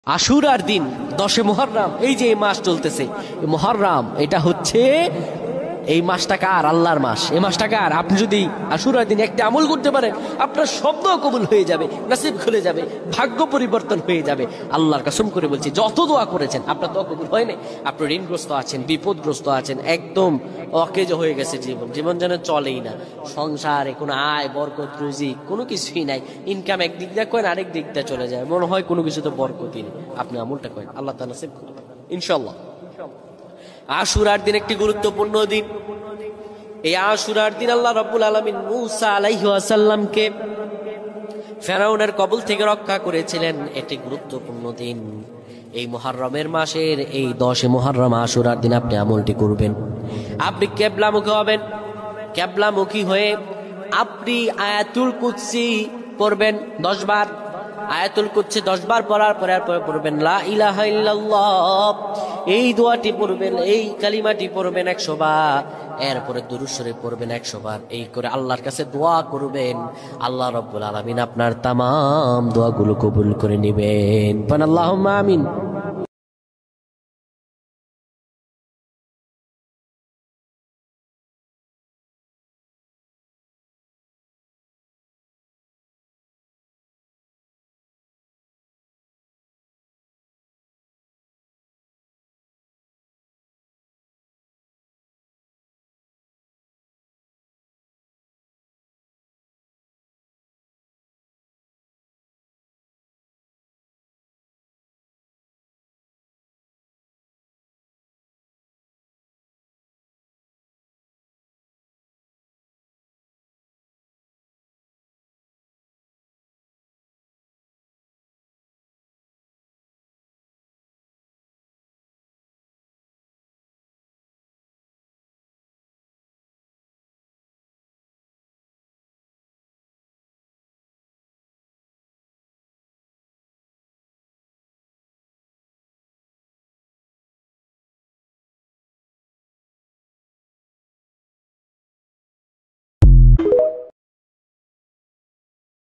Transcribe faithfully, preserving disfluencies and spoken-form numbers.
আশুরার দিন দশে মুহররম, এই যে এই মাস চলতেছে মুহররম, এটা হচ্ছে এই মাসটা কার? আল্লাহর মাস। এই মাসটা কার? আপনি যদি আশুরার দিন একটা আমল করতে পারেন, আপনার শব্দ কবুল হয়ে যাবে, নসিব খুলে যাবে, ভাগ্য পরিবর্তন হয়ে যাবে। আল্লাহর কসম করে বলছি, যত দোয়া করেছেন আপনার দোয়া কবুল হয়নি। আপনি ঋণগ্রস্ত আছেন, বিপদগ্রস্ত আছেন, একদম অকেজ হয়ে গেছে জীবন, জীবন যেন চলেই না, সংসারে কোনো আয় বরকত রুজি কোনো কিছুই নাই, ইনকাম একদিক দিয়ে করেন আরেক দিক দিয়ে চলে যায়, মনে হয় কোনো কিছু তো বরকতই নেই। আপনি আমলটা করেন, আল্লাহ তাআলা নসিব করে ইনশাআল্লাহ। আশুরার দিন একটি গুরুত্বপূর্ণ দিন। এই আশুরার দিন আল্লাহ রাব্বুল আলামিন মূসা আলাইহিস সালামকে ফেরাউনের কবল থেকে রক্ষা করেছিলেন। এটি গুরুত্বপূর্ণ দিন। এই মুহররমের মাসের এই দশে মুহররম আশুরার দিন আপনি আমলটি করবেন। আপনি কিবলামুখী হবেন। কিবলামুখী হয়ে আপনি আয়াতুল কুরসি পড়বেন দশ বার। আয়াতুল কুরসি দশ বার পড়ার পরে পড়বেন লা ইলাহা ইল্লাল্লাহ, এই দোয়াটি পড়বেন, এই কালিমাটি পড়বেন একশো বার। এরপরে দুরূদ শরীফ পড়বেন একশো বার। এই করে আল্লাহর কাছে দোয়া করবেন, আল্লাহ রাব্বুল আলামিন আপনার তামাম দোয়াগুলো কবুল করে নেবেন। আল্লাহুম্মা আমিন।